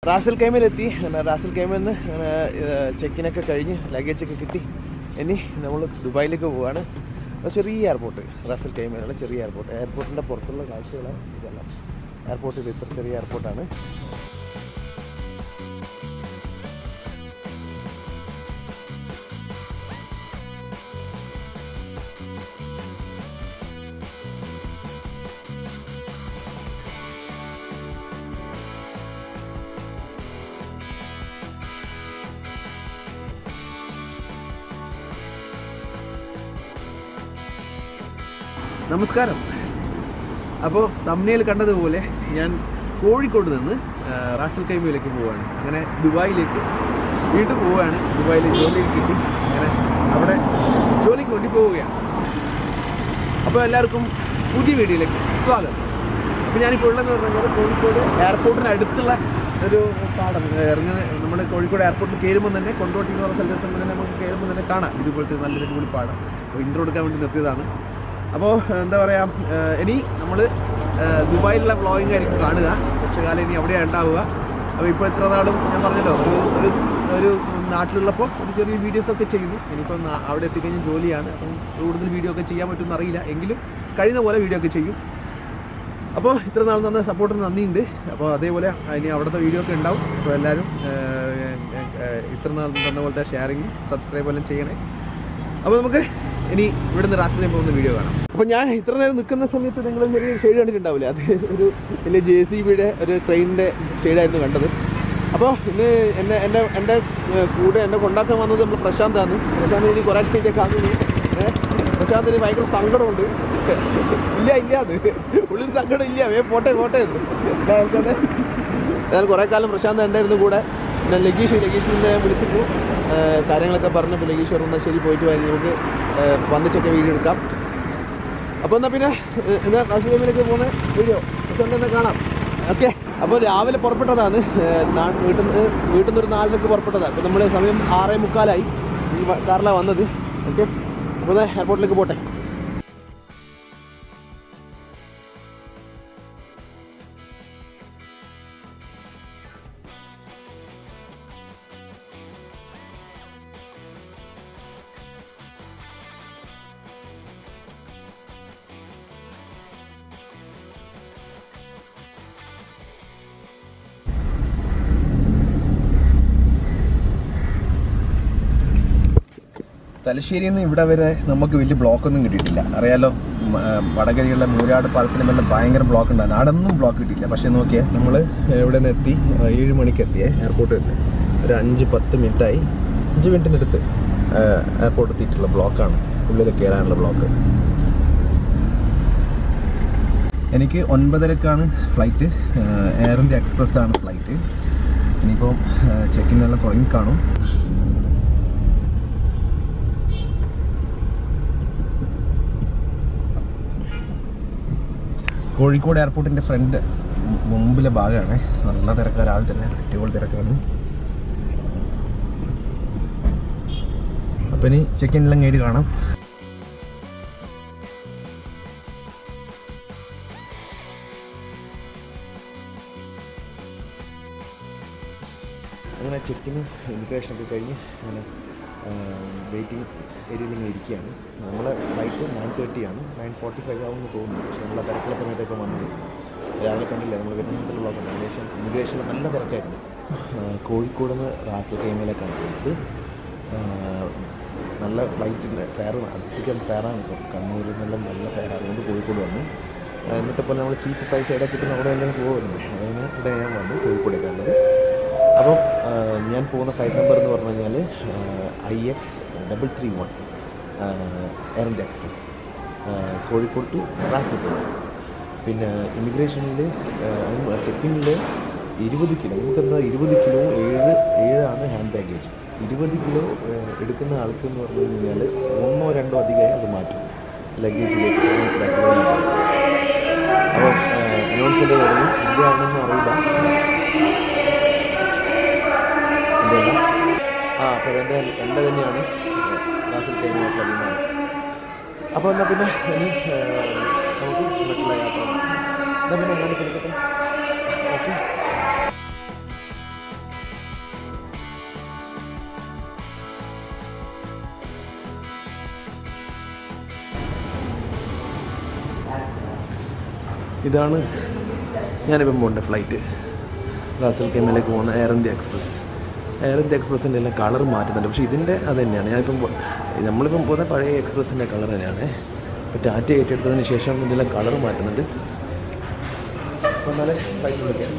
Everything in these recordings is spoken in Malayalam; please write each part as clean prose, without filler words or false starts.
റാസൽ കൈമയിലെത്തി. റാസൽ കൈമയിൽ നിന്ന് ചെക്കിനൊക്കെ കഴിഞ്ഞ് ലഗേജൊക്കെ കിട്ടി. ഇനി നമ്മൾ ദുബായിലേക്ക് പോവുകയാണ്. ചെറിയ എയർപോർട്ട്, റാസൽ കൈമയിലുള്ള ചെറിയ എയർപോർട്ട്. എയർപോർട്ടിൻ്റെ പുറത്തുള്ള കാഴ്ചകളാണ് ഇതെല്ലാം. എയർപോർട്ട് ഇത് ഇത്ര ചെറിയ എയർപോർട്ടാണ്. നമസ്കാരം. അപ്പോൾ തമ്മിൽ കണ്ടതുപോലെ ഞാൻ കോഴിക്കോട് നിന്ന് റാസൽ കൈമയിലേക്ക് പോവുകയാണ്. അങ്ങനെ ദുബായിലേക്ക് വീണ്ടും പോവുകയാണ്. ദുബായിൽ ജോലി കിട്ടി. അങ്ങനെ അവിടെ ജോലിക്ക് വേണ്ടി പോവുകയാണ്. അപ്പോൾ എല്ലാവർക്കും പുതിയ വീഡിയോയിലേക്ക് സ്വാഗതം. അപ്പോൾ ഞാനിപ്പോൾ ഉള്ളതെന്ന് പറഞ്ഞാൽ കോഴിക്കോട് എയർപോർട്ടിന് അടുത്തുള്ള ഒരു പാടം. നമ്മൾ കോഴിക്കോട് എയർപോർട്ടിൽ കയറുമ്പോൾ തന്നെ കൊണ്ടോട്ടി എന്ന് പറഞ്ഞ സ്ഥലത്ത് തന്നെ നമുക്ക് കയറുമ്പോൾ തന്നെ കാണാം ഇതുപോലത്തെ നല്ലൊരു കൂടി പാടം. അപ്പോൾ ഇൻട്രോ എടുക്കാൻ വേണ്ടി നിർത്തിയതാണ്. അപ്പോൾ എന്താ പറയുക, ഇനി നമ്മൾ ദുബായിലുള്ള വ്ളോഗിങ് ആയിരിക്കും കാണുക. പക്ഷേ കാലം ഇനി അവിടെയാണ് ഉണ്ടാവുക. അപ്പോൾ ഇപ്പോൾ ഇത്ര നാളും ഞാൻ പറഞ്ഞല്ലോ ഒരു നാട്ടിലുള്ളപ്പോൾ ഒരു ചെറിയ വീഡിയോസൊക്കെ ചെയ്യുന്നു. ഇനിയിപ്പം അവിടെ എത്തിക്കഴിഞ്ഞാൽ ജോലിയാണ്. അപ്പം കൂടുതൽ വീഡിയോ ഒക്കെ ചെയ്യാൻ പറ്റുമെന്ന് അറിയില്ല. എങ്കിലും കഴിയുന്ന പോലെ വീഡിയോ ഒക്കെ ചെയ്യും. അപ്പോൾ ഇത്ര നാൾ തന്ന സപ്പോർട്ടിന് നന്ദിയുണ്ട്. അപ്പോൾ അതേപോലെ ഇനി അവിടുത്തെ വീഡിയോ ഒക്കെ ഉണ്ടാവും. അപ്പോൾ എല്ലാവരും ഇത്ര നാൾ തന്ന പോലത്തെ ഷെയറിങ്ങും സബ്സ്ക്രൈബ് എല്ലാം ചെയ്യണേ. അപ്പോൾ നമുക്ക് ഇനി ഇവിടുന്ന് റാസലിലേക്ക് പോകുന്ന വീഡിയോ കാണാം. അപ്പോൾ ഞാൻ ഇത്ര നേരം നിൽക്കുന്ന സമയത്ത് നിങ്ങൾ ചെറിയ ഷെയ്ഡ് കണ്ടിട്ടുണ്ടാവില്ല. അത് ഒരു വലിയ JCBയുടെ ഒരു ട്രെയിനിൻ്റെ ഷെയ്ഡായിരുന്നു കണ്ടത്. അപ്പോൾ ഇന്ന് എൻ്റെ കൂടെ എന്നെ കൊണ്ടാക്കാൻ വന്നത് നമ്മൾ പ്രശാന്താണ്. പ്രശാന്ത് ഇനി കുറേ കഴിഞ്ഞാൽ കാണുന്നു. പ്രശാന്തിന് ഭയങ്കര സങ്കടമുണ്ട്. ഇല്ല അത് ഉള്ളിൽ സങ്കടം ഇല്ല. പോട്ടെ എന്ന് പ്രശാന്ത്. എന്നാൽ കുറേ കാലം പ്രശാന്ത് ഉണ്ടായിരുന്നു കൂടെ. പിന്നെ ലഗീഷിനെ വിളിച്ചിട്ടു കാര്യങ്ങളൊക്കെ പറഞ്ഞപ്പോൾ ലഗീഷ് പറഞ്ഞാൽ ശരി പോയിട്ട് പോയി, നമുക്ക് വന്നിട്ടൊക്കെ വീഡിയോ എടുക്കാം. അപ്പോൾ എന്നാൽ പിന്നെ എന്താ റാസൽ കൈമയിലേക്ക് പോകുന്ന വീഡിയോ തന്നെ കാണാം. ഓക്കെ. അപ്പോൾ രാവിലെ പുറപ്പെട്ടതാണ്. വീട്ടിൽ നിന്ന് ഒരു 4:00 പുറപ്പെട്ടതാണ്. അപ്പോൾ നമ്മൾ സമയം 6:45 ഈ കാറിലാണ് വന്നത്. ഓക്കെ. അപ്പോൾ എയർപോർട്ടിലേക്ക് പോട്ടെ. തലശ്ശേരിയിൽ നിന്ന് ഇവിടെ വരെ നമുക്ക് വലിയ ബ്ലോക്കൊന്നും കിട്ടിയിട്ടില്ല. അറിയാലോ, വടകരയുള്ള മൂരാട് പാലത്തിന് മേലെ ഭയങ്കര ബ്ലോക്ക് ഉണ്ടായിരുന്നു. അവിടെയൊന്നും ബ്ലോക്ക് കിട്ടിയില്ല. പക്ഷേ നോക്കിയാൽ നമ്മൾ ഇവിടെ നിന്ന് എത്തി 7 മണിക്ക് എത്തിയേ എയർപോർട്ടിൽ എത്തി. ഒരു 5-10 മിനിറ്റായി. 5 മിനിറ്റിനടുത്ത് എയർപോർട്ട് എത്തിയിട്ടുള്ള ബ്ലോക്കാണ്, ഉള്ളിൽ കയറാനുള്ള ബ്ലോക്ക്. എനിക്ക് 9:30ക്കാണ് ഫ്ലൈറ്റ്. എയർ ഇന്ത്യ എക്സ്പ്രസ് ആണ് ഫ്ലൈറ്റ്. ഇനിയിപ്പോൾ ചെക്കിങ് എല്ലാം തുടങ്ങിക്കാണും. കോഴിക്കോട് എയർപോർട്ടിൻ്റെ ഫ്രണ്ട് മുമ്പിലെ ഭാഗമാണ്. നല്ല തിരക്കാണ്, രാവിലെ തന്നെ അടിപൊളി തിരക്കാണ്. അപ്പം ഇനി ചെക്ക് ഇനെല്ലാം കഴിഞ്ഞ് കാണാം. അങ്ങനെ ചെക്കിന് ഇമിഗ്രേഷനൊക്കെ കഴിഞ്ഞ് അങ്ങനെ വെയിറ്റിംഗ് ഏരിയയിൽ ഇങ്ങനെ ഇരിക്കുകയാണ്. നമ്മളെ ഫ്ലൈറ്റ് 9:30 ആണ്. 9:45 ആവുമെന്ന് തോന്നുന്നു. പക്ഷേ നമ്മളെ തിരക്കുള്ള സമയത്തൊക്കെ വന്നത് രാവിലെ കണ്ടില്ല. നമ്മൾ വരുന്നതിലുള്ള ബ്ലോക്ക് ഇമിഗ്രേഷനിൽ നല്ല തിരക്കായിരുന്നു. കോഴിക്കോട് നിന്ന് റാസൽ കൈമയിലേക്കാണ് പോകുന്നത്. നല്ല ഫ്ലൈറ്റിൻ്റെ ഫെയർ അധികം ഫെയറാണ്. ഇപ്പോൾ കണ്ണൂരിൽ നിന്നെല്ലാം നല്ല ഫെയർ. അതുകൊണ്ട് കോഴിക്കോട് വന്നു. ഇന്നത്തെ പോലെ നമ്മൾ ചീപ്പ് പ്രൈസ് എവിടെ കിട്ടുന്ന അവിടെ എല്ലാം പോകുന്നുണ്ട്. അതിന് ഇവിടെ ഞാൻ വന്നു കോഴിക്കോടേക്ക് വന്നത്. അപ്പം ഞാൻ പോകുന്ന ഫ്ലൈറ്റ് നമ്പർ എന്ന് പറഞ്ഞു കഴിഞ്ഞാൽ IX331 Air India Express Kozhikode to Ras Al Khaimah. പിന്നെ ഇമിഗ്രേഷനിൽ ചെക്കിങ്ങിൽ 20 കിലോ നമുക്കെന്താ 20 കിലോ 7 ഹാൻഡ് ബാഗേജ്. 20 കിലോ എടുക്കുന്ന ആൾക്ക് എന്ന് പറഞ്ഞു കഴിഞ്ഞാൽ 1-2 അധികമായി അത് മാറ്റും ലഗേജിലേക്ക്. അപ്പോൾ അനൗൺസ്മെൻറ്റ് തുടങ്ങി. എന്താണെന്നൊന്നും അറിയില്ല. അപ്പോൾ എൻ്റെ തന്നെയാണ് റാസൽ കൈമയിലുള്ള വിമാനം. അപ്പോൾ എന്നാൽ പിന്നെ ഇനി നമുക്ക് മറ്റുള്ള യാത്ര എന്നാൽ പിന്നെ അങ്ങനെ ചെലുക്കട്ടെ. ഓക്കെ. ഇതാണ് ഞാനിപ്പം പോകേണ്ട ഫ്ലൈറ്റ്, റാസൽ ഖൈമയിലേക്ക് പോകുന്ന Air India Express. Air India എക്സ്പ്രസിൻ്റെ എല്ലാം കളർ മാറ്റുന്നുണ്ട്, പക്ഷേ ഇതിൻ്റെ അത് തന്നെയാണ്. നമ്മളിപ്പം പോകുന്ന പഴയ എക്സ്പ്രസിൻ്റെ കളർ തന്നെയാണ്. ഇപ്പോൾ ടാറ്റ ഏറ്റെടുത്തതിന് ശേഷം ഇതിൻ്റെ എല്ലാം കളർ മാറ്റുന്നുണ്ട്. അപ്പോൾ എന്നാലേ ഫ്ലൈറ്റ് വിളിക്കാം.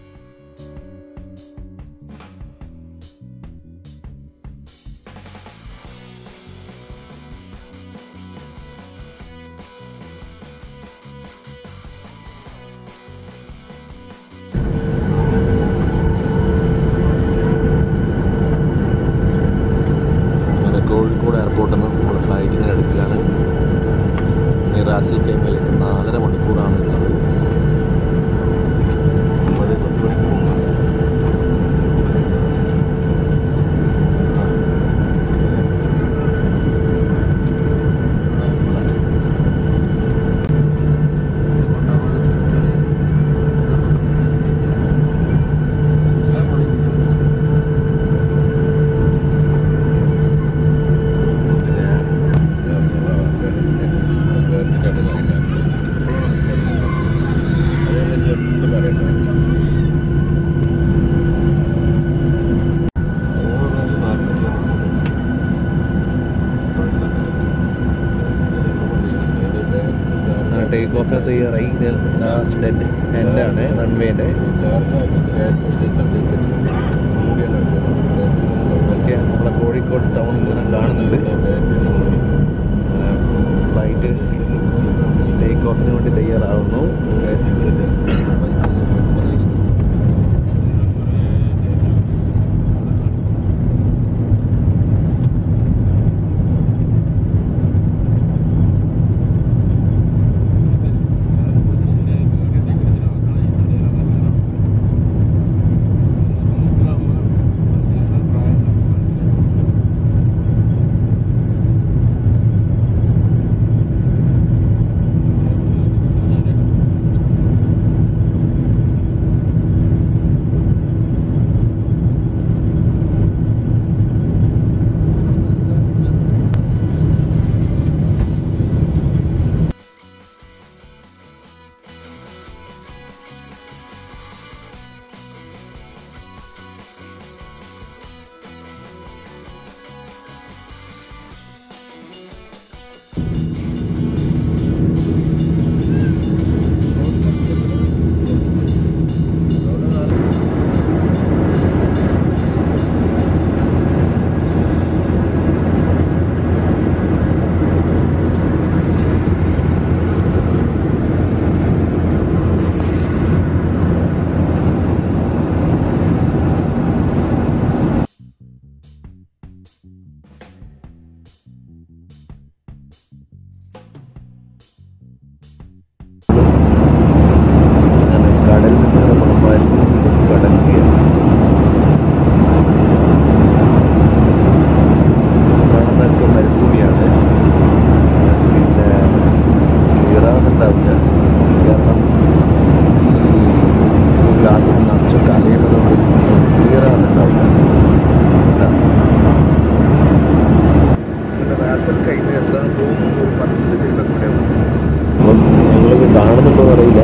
കോഴിക്കോട് എയർപോർട്ടിൽ നിന്ന് നമ്മൾ ഫ്ലൈറ്റിങ്ങനെ എടുക്കലാണ്. റാസൽ ഖൈമയിലേക്ക് 4.5 മണിക്കൂറാണ് ഉള്ളത്. ടേക്ക് ഓഫ് തയ്യാറായി. ഇത് ലാസ്റ്റ് ഡെഡ് എൻഡാണ് റൺവേൻ്റെ. ഓക്കെ, നമ്മളെ കോഴിക്കോട് ടൗൺ ഇങ്ങനെ കാണുന്നുണ്ട്. ഫ്ലൈറ്റ് ടേക്ക് ഓഫിന് വേണ്ടി തയ്യാറാവുന്നു. കാണുന്നുണ്ടോ അറിയില്ല.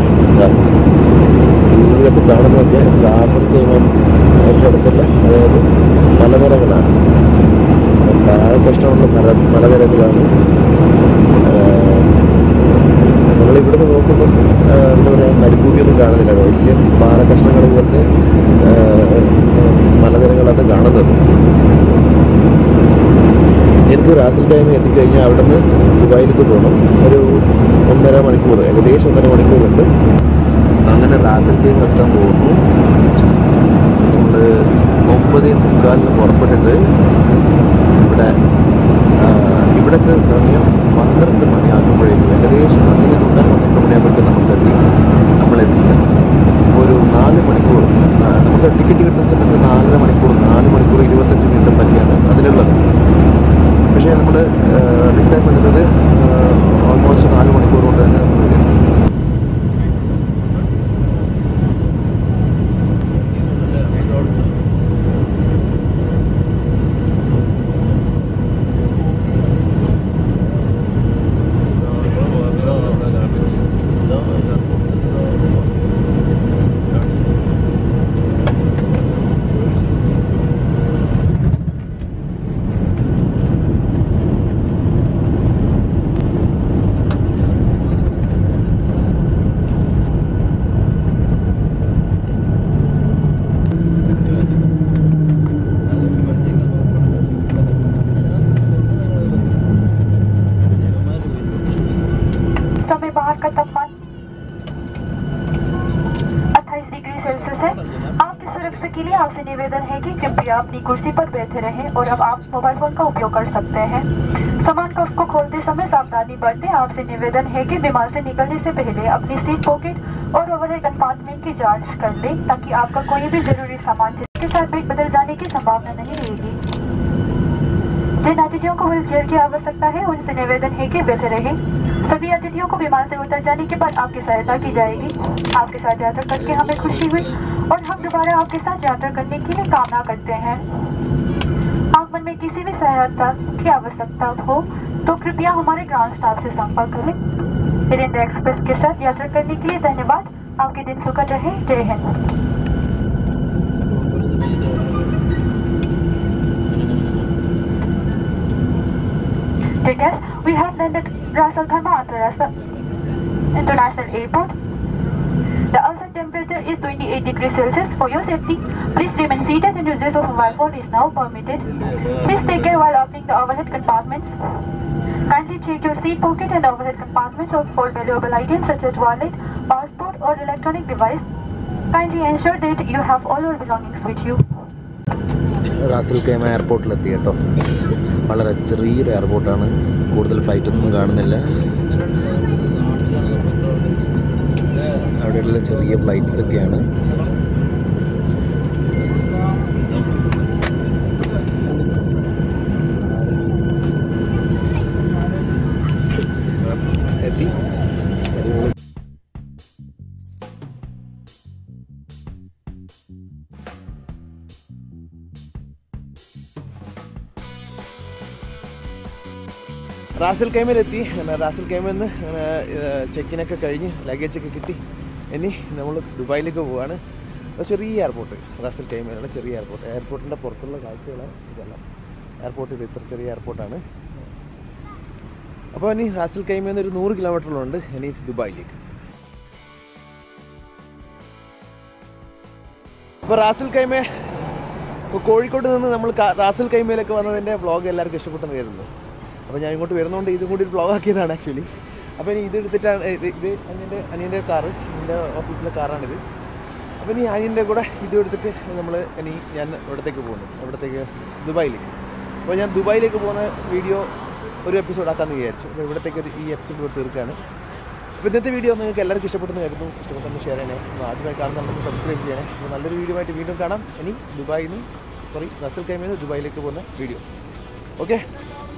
ദൂരത്ത് കാണുന്നതൊക്കെ റാസൽ ഖൈമയുടെ അടുത്തുള്ള അതായത് മലനിരകളാണ്. താഴെ കഷ്ടമുള്ള മലനിരകളാണ്. നമ്മളിവിടുന്ന് നോക്കുമ്പോൾ എന്താ പറയുക, മരുഭൂമിയൊന്നും കാണുന്നില്ല. വലിയ പാറക്കഷ്ണങ്ങൾ പോലത്തെ മലനിരകളാണ് കാണുന്നത്. എനിക്ക് റാസൽ ഖൈമ എത്തിക്കഴിഞ്ഞാൽ അവിടെ നിന്ന് ദുബായിലേക്ക് പോകണം. ഒരു 1.5 മണിക്കൂർ, ഏകദേശം 1.5 മണിക്കൂറുണ്ട്. അങ്ങനെ റാസൽ ഖൈമ എത്താൻ പോകുന്നു. നമ്മൾ 9:45 പുറപ്പെട്ടിട്ട് ഇവിടുത്തെ സമയം 12 മണിയാകുമ്പോഴേക്കും, ഏകദേശം 12 മണിയാകുമ്പോഴേക്കും നമ്മളെത്തില്ല. ഒരു 4 മണിക്കൂർ നമുക്ക് ടിക്കറ്റ് കിട്ടുന്ന സമയത്ത് 4.5 മണിക്കൂർ 4 മണിക്കൂർ 25 മിനിറ്റ് പറ്റിയാണ് അതിലുള്ളത്. പക്ഷേ നമ്മൾ റിട്ടേൺ എടുത്തത് ഓൾമോസ്റ്റ് 4 മണിക്കൂർ കൊണ്ട് തന്നെ നമ്മൾ വരും. आपसे निवेदन है कि कृपया अपनी कुर्सी पर बैठे रहें और अब आप मोबाइल फोन का उपयोग कर सकते हैं। सामान का उसको खोलते समय सावधानी बरतें। आपसे निवेदन है कि विमान से निकलने से पहले अपनी सीट पॉकेट और ओवरहेड कंपार्टमेंट की जांच कर लें ताकि आपका कोई भी जरूरी सामान जिसके साथ बैग बदल जाने की संभावना नहीं रहेगी। जिन अतिथियों को व्हील चेयर की आवश्यकता है उनसे निवेदन है कि बैठे रहें। सभी अतिथियों को विमान से उतर जाने के बाद आपकी सहायता की जाएगी। आपके साथ यात्रा करके हमें खुशी हुई और हम दोबारा आपके साथ यात्रा करने की भी कामना करते हैं। आगमन में किसी भी सहायता की आवश्यकता हो तो कृपया हमारे ग्राउंड स्टाफ से संपर्क करें। एयर इंडिया एक्सप्रेस के साथ यात्रा करने के लिए धन्यवाद। आपके दिन सुखद रहे। जय हिंद। Dear guests, we have landed Ras Al Khaimah International Airport. The outside temperature is 28 degrees Celsius. For your safety, please remain seated and usage of mobile phone is now permitted. Please take care while opening the overhead compartments. Kindly check your seat pocket and overhead compartments for valuable items such as wallet, passport or electronic device. Kindly ensure that you have all your belongings with you. Ras Al Khaimah എയർപോർട്ടിലെത്തി കേട്ടോ. വളരെ ചെറിയൊരു എയർപോർട്ടാണ്, കൂടുതൽ ഫ്ലൈറ്റൊന്നും കാണുന്നില്ല. അവിടെയുള്ള ചെറിയ ഫ്ലൈറ്റ്സൊക്കെയാണ്. എത്തി. റാസൽ ഖൈമയിലെത്തി. റാസൽ ഖൈമയിൽ നിന്ന് ചെക്കിനൊക്കെ കഴിഞ്ഞ് ലഗേജൊക്കെ കിട്ടി. ഇനി നമ്മൾ ദുബായിലേക്ക് പോവുകയാണ്. ചെറിയ എയർപോർട്ട്, റാസൽ ഖൈമയിലുള്ള ചെറിയ എയർപോർട്ട്. എയർപോർട്ടിൻ്റെ പുറത്തുള്ള കാഴ്ചകളാണ് ഇതെല്ലാം. എയർപോർട്ടിൽ ഇത്ര ചെറിയ എയർപോർട്ടാണ്. അപ്പോൾ ഇനി റാസൽ ഖൈമയിൽ നിന്ന് ഒരു 100 കിലോമീറ്ററിലുണ്ട് ഇനി ദുബായിലേക്ക്. അപ്പോൾ റാസൽ ഖൈമ, ഇപ്പോൾ കോഴിക്കോട് നിന്ന് നമ്മൾ റാസൽ ഖൈമയിലേക്ക് വന്നതിൻ്റെ വ്ളോഗ് എല്ലാവർക്കും ഇഷ്ടപ്പെട്ടെന്ന് കരുതുന്നു. അപ്പോൾ ഞാൻ ഇങ്ങോട്ട് വരുന്നതുകൊണ്ട് ഇതും കൂടി ഒരു വ്ളോഗ് ആക്കിയതാണ് ആക്ച്വലി. അപ്പോൾ ഇനി ഇതെടുത്തിട്ടാണ് ഇത് അനിയൻ്റെ കാറ്, എൻ്റെ ഓഫീസിലെ കാറാണിത്. അപ്പോൾ ഇനി അനിയൻ്റെ കൂടെ ഇത് എടുത്തിട്ട് ഞാൻ ഇവിടത്തേക്ക് പോകുന്നു, ദുബായിലേക്ക്. അപ്പോൾ ഞാൻ ദുബായിലേക്ക് പോകുന്ന വീഡിയോ ഒരു എപ്പിസോഡ് ആക്കാമെന്ന് വിചാരിച്ചു. അപ്പോൾ ഇവിടത്തേക്ക് ഈ എപ്പിസോഡ് തീർക്കുകയാണ്. അപ്പോൾ ഇന്നത്തെ വീഡിയോ നിങ്ങൾക്ക് എല്ലാവർക്കും ഇഷ്ടപ്പെട്ടെന്ന് കരുതുന്നു. ഇഷ്ടപ്പെട്ടെന്ന് ഷെയർ ചെയ്യണേ. ആദ്യമായി കാണുന്നുണ്ടെങ്കിൽ സബ്സ്ക്രൈബ് ചെയ്യണേ. അപ്പോൾ നല്ലൊരു വീഡിയോ ആയിട്ട് വീണ്ടും കാണാം. ഇനി റാസൽ ഖൈമയിൽ നിന്ന് ദുബായിലേക്ക് പോകുന്ന വീഡിയോ. ഓക്കെ.